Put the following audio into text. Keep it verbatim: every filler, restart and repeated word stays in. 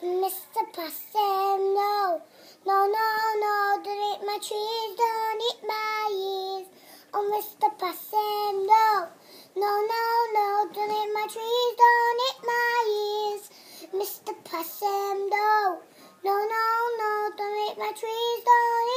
Mister Possum, no, no, no, no, don't eat my trees, don't eat my ears. Oh, Mister Possum, no, no, no, no, don't eat my trees, don't eat my ears. Mister Possum, no, no, no, no, don't eat my trees, don't eat